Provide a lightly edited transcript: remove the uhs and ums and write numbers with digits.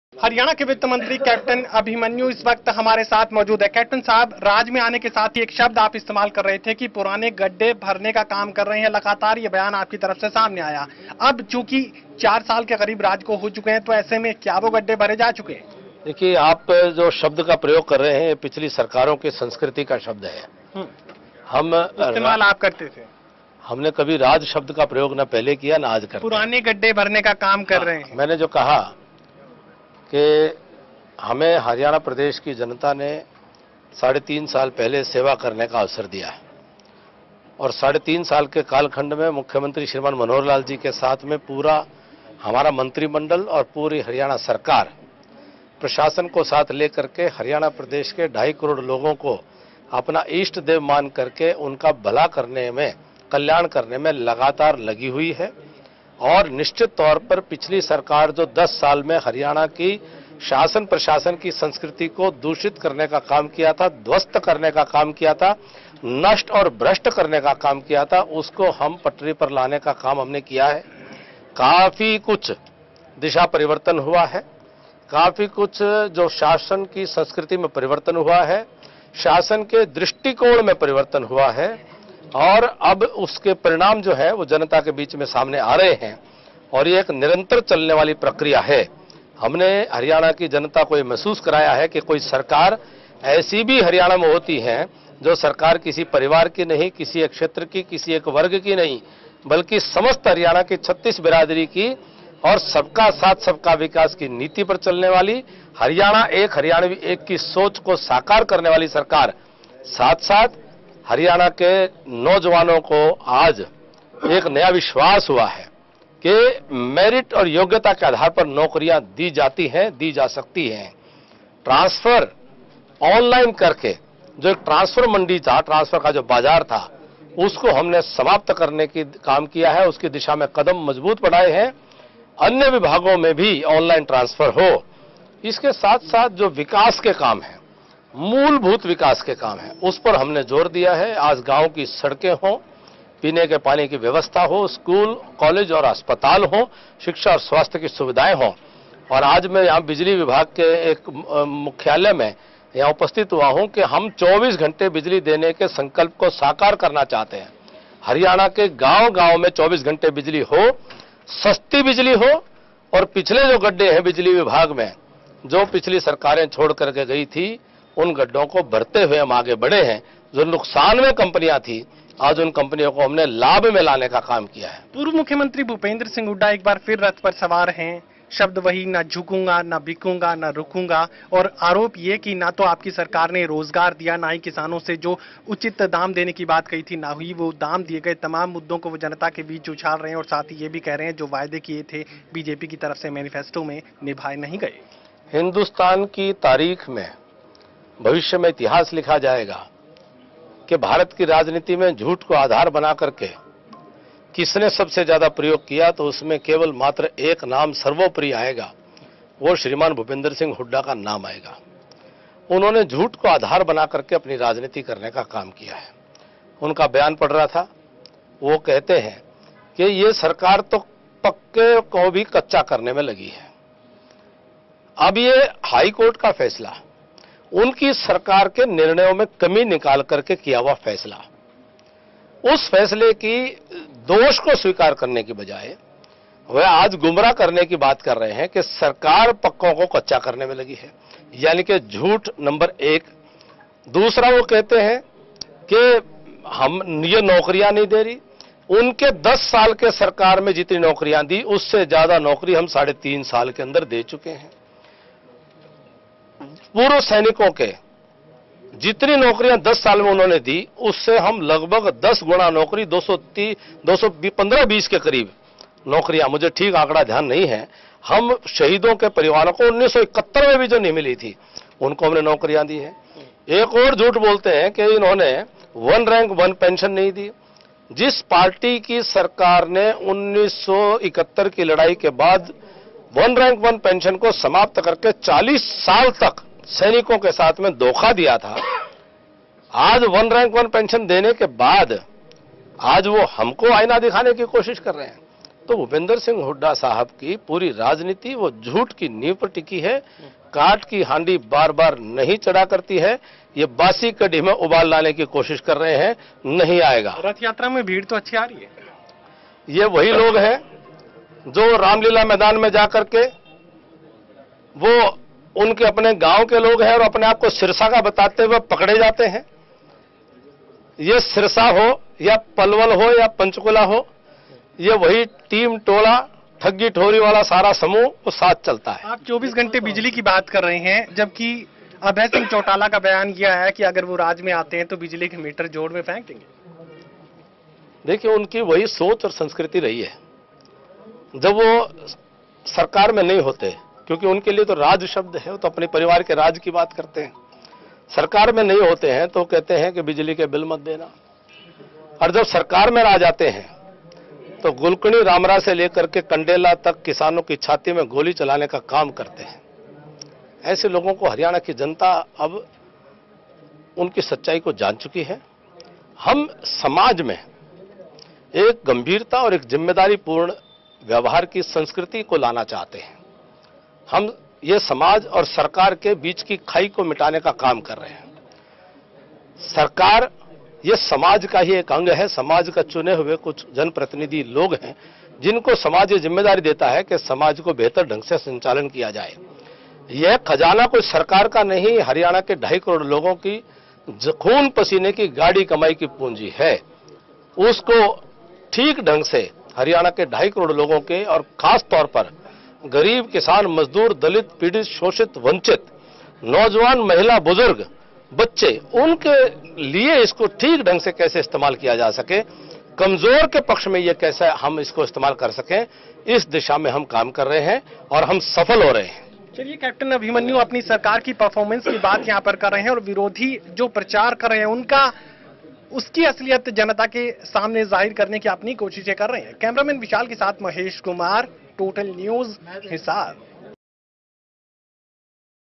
हरियाणा के वित्त मंत्री कैप्टन अभिमन्यु इस वक्त हमारे साथ मौजूद है। कैप्टन साहब, राज में आने के साथ ही एक शब्द आप इस्तेमाल कर रहे थे कि पुराने गड्ढे भरने का काम कर रहे हैं। लगातार ये बयान आपकी तरफ से सामने आया। अब चूंकि 4 साल के करीब राज को हो चुके हैं, तो ऐसे में क्या वो गड्ढे भरे जा चुके हैं? देखिए, आप जो शब्द का प्रयोग कर रहे हैं, पिछली सरकारों की संस्कृति का शब्द है। हम इस्तेमाल आप करते थे। हमने कभी राज शब्द का प्रयोग न पहले किया, न आज करते। पुराने गड्ढे भरने का काम कर रहे हैं। मैंने जो कहा कि हमें हरियाणा प्रदेश की जनता ने 3.5 साल पहले सेवा करने का अवसर दिया है और 3.5 साल के कालखंड में मुख्यमंत्री श्रीमान मनोहर लाल जी के साथ में पूरा हमारा मंत्रिमंडल और पूरी हरियाणा सरकार प्रशासन को साथ लेकर के हरियाणा प्रदेश के 2.5 करोड़ लोगों को अपना इष्ट देव मान करके उनका भला करने में, कल्याण करने में लगातार लगी हुई है। और निश्चित तौर पर पिछली सरकार जो 10 साल में हरियाणा की शासन प्रशासन की संस्कृति को दूषित करने का काम किया था, ध्वस्त करने का काम किया था, नष्ट और भ्रष्ट करने का काम किया था, उसको हम पटरी पर लाने का काम हमने किया है। काफी कुछ दिशा परिवर्तन हुआ है, काफी कुछ जो शासन की संस्कृति में परिवर्तन हुआ है, शासन के दृष्टिकोण में परिवर्तन हुआ है और अब उसके परिणाम जो है वो जनता के बीच में सामने आ रहे हैं और ये एक निरंतर चलने वाली प्रक्रिया है। हमने हरियाणा की जनता को ये महसूस कराया है कि कोई सरकार ऐसी भी हरियाणा में होती है जो सरकार किसी परिवार की नहीं, किसी एक क्षेत्र की, किसी एक वर्ग की नहीं, बल्कि समस्त हरियाणा की 36 बिरादरी की और सबका साथ सबका विकास की नीति पर चलने वाली, हरियाणा एक, हरियाणवी एक की सोच को साकार करने वाली सरकार। साथ साथ हरियाणा के नौजवानों को आज एक नया विश्वास हुआ है कि मेरिट और योग्यता के आधार पर नौकरियां दी जाती हैं, दी जा सकती हैं। ट्रांसफर ऑनलाइन करके जो एक ट्रांसफर मंडी था, ट्रांसफर का जो बाजार था, उसको हमने समाप्त करने की काम किया है, उसकी दिशा में कदम मजबूत बढ़ाए हैं। अन्य विभागों में भी ऑनलाइन ट्रांसफर हो। इसके साथ साथ जो विकास के काम है, मूलभूत विकास के काम है, उस पर हमने जोर दिया है। आज गांव की सड़कें हों, पीने के पानी की व्यवस्था हो, स्कूल, कॉलेज और अस्पताल हो, शिक्षा और स्वास्थ्य की सुविधाएं हों। और आज मैं यहाँ बिजली विभाग के एक मुख्यालय में यहाँ उपस्थित हुआ हूँ कि हम 24 घंटे बिजली देने के संकल्प को साकार करना चाहते हैं। हरियाणा के गांव-गांव में 24 घंटे बिजली हो, सस्ती बिजली हो और पिछले जो गड्ढे हैं बिजली विभाग में, जो पिछली सरकारें छोड़ करके गई थी, उन गड्ढों को भरते हुए हम आगे बढ़े हैं। जो नुकसान में कंपनियां थी, आज उन कंपनियों को हमने लाभ में लाने का काम किया है। पूर्व मुख्यमंत्री भूपेंद्र सिंह हुड्डा एक बार फिर रथ पर सवार हैं। शब्द वही, ना झुकूंगा, ना बिकूंगा, ना रुकूंगा। और आरोप ये कि ना तो आपकी सरकार ने रोजगार दिया, ना ही किसानों से जो उचित दाम देने की बात कही थी, ना ही वो दाम दिए गए। तमाम मुद्दों को वो जनता के बीच उछाल रहे हैं और साथ ही ये भी कह रहे हैं जो वायदे किए थे बीजेपी की तरफ से मैनिफेस्टो में, निभाए नहीं गए। हिंदुस्तान की तारीख में भविष्य में इतिहास लिखा जाएगा कि भारत की राजनीति में झूठ को आधार बना करके किसने सबसे ज्यादा प्रयोग किया, तो उसमें केवल मात्र एक नाम सर्वोपरि आएगा, वो श्रीमान भूपेंद्र सिंह हुड्डा का नाम आएगा। उन्होंने झूठ को आधार बना करके अपनी राजनीति करने का काम किया है। उनका बयान पढ़ रहा था, वो कहते हैं कि ये सरकार तो पक्के को भी कच्चा करने में लगी है। अब ये हाई कोर्ट का फैसला, उनकी सरकार के निर्णयों में कमी निकाल करके किया हुआ फैसला, उस फैसले की दोष को स्वीकार करने की बजाय वह आज गुमराह करने की बात कर रहे हैं कि सरकार पक्कों को कच्चा करने में लगी है, यानी कि झूठ नंबर 1। दूसरा, वो कहते हैं कि हम ये नौकरियां नहीं दे रही। उनके 10 साल के सरकार में जितनी नौकरियां दी, उससे ज्यादा नौकरी हम 3.5 साल के अंदर दे चुके हैं। पूर्व सैनिकों के जितनी नौकरियां 10 साल में उन्होंने दी, उससे हम लगभग 10 गुना नौकरी, 215-20 के करीब नौकरियां, मुझे ठीक आंकड़ा ध्यान नहीं है, हम शहीदों के परिवारों को 1971 में भी जो नहीं मिली थी, उनको हमने नौकरियां दी हैं। एक और झूठ बोलते हैं कि इन्होंने 1 रैंक 1 पेंशन नहीं दी। जिस पार्टी की सरकार ने 1971 की लड़ाई के बाद 1 रैंक 1 पेंशन को समाप्त करके 40 साल तक सैनिकों के साथ में धोखा दिया था, आज 1 रैंक 1 पेंशन देने के बाद आज वो हमको आईना दिखाने की कोशिश कर रहे हैं। तो भूपेंद्र सिंह हुड्डा साहब की पूरी राजनीति वो झूठ की नींव पर टिकी है। काट की हांडी बार बार नहीं चढ़ा करती है, ये बासी कड़ी में उबाल लाने की कोशिश कर रहे हैं, नहीं आएगा। रथ यात्रा में भीड़ तो अच्छी आ रही है। ये वही लोग हैं जो रामलीला मैदान में जाकर के वो उनके अपने गांव के लोग हैं और अपने आप को सिरसा का बताते हुए पकड़े जाते हैं। ये सिरसा हो या पलवल हो या पंचकुला हो, ये वही टीम टोला ठगी ठोरी वाला सारा समूह वो साथ चलता है। आप 24 घंटे बिजली की बात कर रहे हैं, जबकि अभय सिंह चौटाला का बयान यह है कि अगर वो राज में आते हैं तो बिजली के मीटर जोड़ में फेंक देंगे। देखिए, उनकी वही सोच और संस्कृति रही है। जब वो सरकार में नहीं होते, क्योंकि उनके लिए तो राज शब्द है, वो तो अपने परिवार के राज की बात करते हैं। सरकार में नहीं होते हैं तो कहते हैं कि बिजली के बिल मत देना, और जब सरकार में आ जाते हैं तो गुलकणी रामरा से लेकर के कंडेला तक किसानों की छाती में गोली चलाने का काम करते हैं। ऐसे लोगों को हरियाणा की जनता अब उनकी सच्चाई को जान चुकी है। हम समाज में एक गंभीरता और एक जिम्मेदारी पूर्ण व्यवहार की संस्कृति को लाना चाहते हैं। हम ये समाज और सरकार के बीच की खाई को मिटाने का काम कर रहे हैं। सरकार ये समाज का ही एक अंग है। समाज का चुने हुए कुछ जनप्रतिनिधि लोग हैं जिनको समाज ये जिम्मेदारी देता है कि समाज को बेहतर ढंग से संचालन किया जाए। यह खजाना कोई सरकार का नहीं, हरियाणा के 2.5 करोड़ लोगों की खून पसीने की गाड़ी कमाई की पूंजी है। उसको ठीक ढंग से हरियाणा के 2.5 करोड़ लोगों के, और खास तौर पर गरीब, किसान, मजदूर, दलित, पीड़ित, शोषित, वंचित, नौजवान, महिला, बुजुर्ग, बच्चे, उनके लिए इसको ठीक ढंग से कैसे इस्तेमाल किया जा सके, कमजोर के पक्ष में ये कैसे हम इसको इस्तेमाल कर सकें, इस दिशा में हम काम कर रहे हैं और हम सफल हो रहे हैं। चलिए, कैप्टन अभिमन्यु अपनी सरकार की परफॉर्मेंस की बात यहाँ पर कर रहे हैं और विरोधी जो प्रचार कर रहे हैं उनका उसकी असलियत जनता के सामने जाहिर करने की अपनी कोशिशें कर रहे हैं। कैमरामैन विशाल के साथ महेश कुमार, टोटल न्यूज, हिसार।